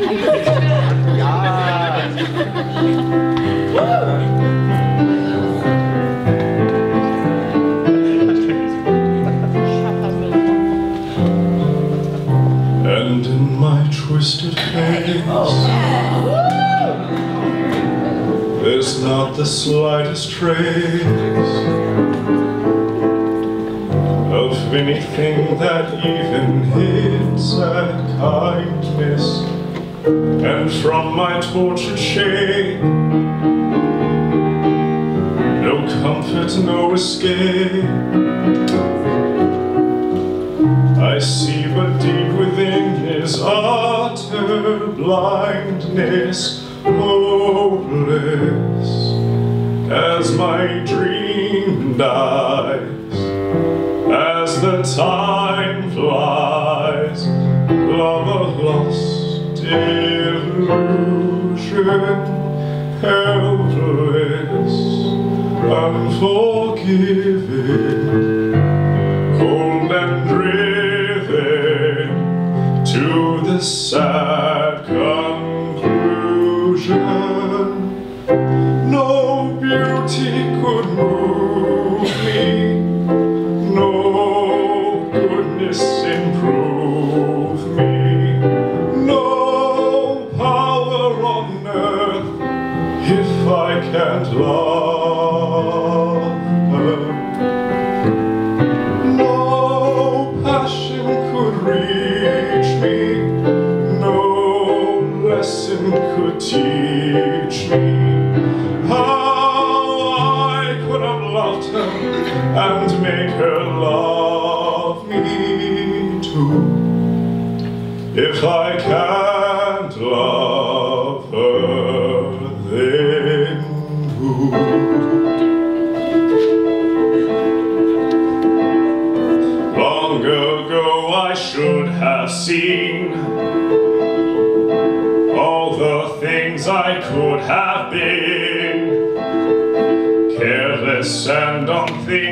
And in my twisted face, there's not the slightest trace of anything that even hints at kindness. And from my tortured shape, no comfort, no escape. I see but deep within is utter blindness, hopeless as my dream dies, as the time flies, love a lost illusion, helpless, unforgiving, cold and driven to the sad conclusion. No beauty could move me, no goodness improve me, no power on earth if I can't love her. No passion could reach me, no lesson could teach me how I could have loved her and make her love me too. If I can't love her, then who? Long ago I should have seen all the things I could have been, careless and unthinking,